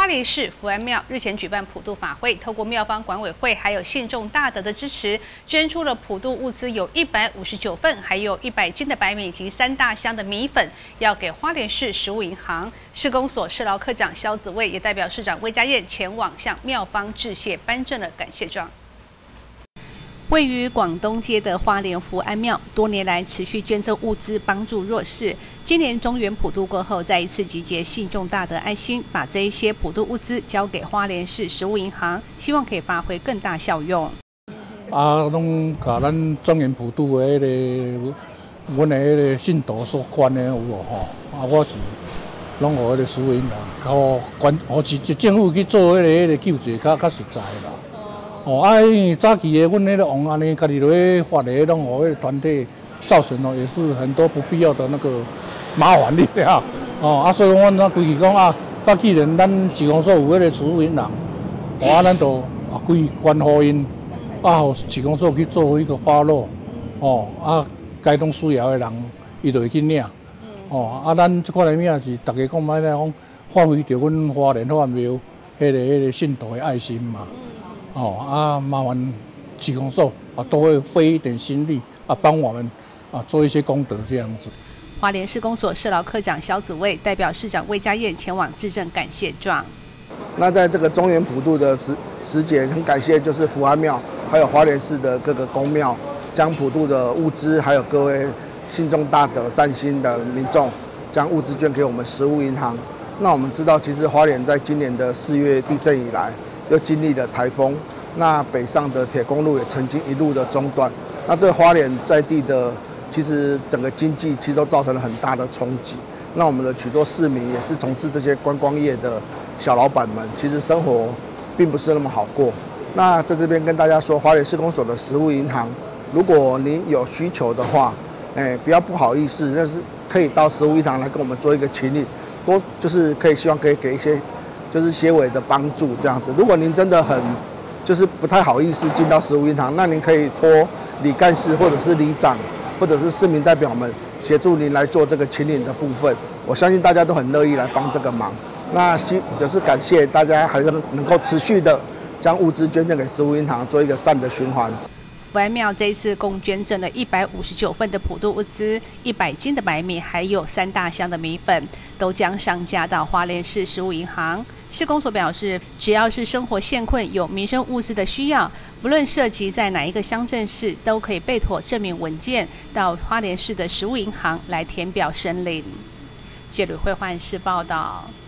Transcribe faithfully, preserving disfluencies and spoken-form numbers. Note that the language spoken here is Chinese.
花莲市福安庙日前举办普渡法会，透过庙方管委会还有信众大德的支持，捐出了普渡物资有一百五十九份，还有一百斤的白米以及三大箱的米粉，要给花莲市食物银行。市公所社劳科长萧子卫也代表市长魏家燕前往向庙方致谢，颁证了感谢状。 位于广东街的花莲福安庙，多年来持续捐赠物资帮助弱势。今年中元普渡过后，再一次集结信众大德爱心，把这一些普渡物资交给花莲市食物银行，希望可以发挥更大效用。 啊，拢甲咱中元普渡的迄、那个，阮的迄个信徒所捐的有无吼？啊，我是拢互迄个食物银行，较管，我是政府去做迄、那个迄、那个救济，较较实在啦。 哦，啊，因为早期的阮迄个王安尼家己落去发的，拢互迄个团体造成哦，也是很多不必要的那个麻烦你了。哦，啊，所以阮那规矩讲啊，啊，既然咱市公所有迄个食物银行，哦，啊，咱就啊规捐互因，啊，互市公所去做一个发落，哦，啊，该当需要的人，伊就会去领。哦，啊，咱即款的物是大家讲歹来讲，发挥着阮花莲花庙迄个迄个信徒的爱心嘛。 哦啊，麻烦市公所啊，都会费一点心力啊，帮我们啊做一些功德这样子。 花莲市公所社劳科长萧子卫代表市长魏家燕前往致赠感谢状。 那在这个中元普渡的时时节，很感谢就是福安庙还有花莲市的各个公庙，将普渡的物资还有各位信众大德善心的民众，将物资捐给我们食物银行。那我们知道，其实花莲在今年的四月地震以来， 又经历了台风，那北上的铁公路也曾经一路的中断，那对花莲在地的其实整个经济其实都造成了很大的冲击。那我们的许多市民也是从事这些观光业的小老板们，其实生活并不是那么好过。那在这边跟大家说，花莲市公所的食物银行，如果您有需求的话，哎，不要不好意思，但是可以到食物银行来跟我们做一个请领，多就是可以希望可以给一些 就是些微的帮助这样子。如果您真的很就是不太好意思进到食物银行，那您可以托里干事或者是里长或者是市民代表们协助您来做这个请领的部分。我相信大家都很乐意来帮这个忙。那希也是感谢大家还是能够持续的将物资捐赠给食物银行，做一个善的循环。 福安庙这一次共捐赠了一百五十九份的普渡物资，一百斤的白米，还有三大箱的米粉，都将上架到花莲市食物银行。市公所表示，只要是生活现困、有民生物资的需要，不论涉及在哪一个乡镇市，都可以备妥证明文件到花莲市的食物银行来填表申领。记者会换市报道。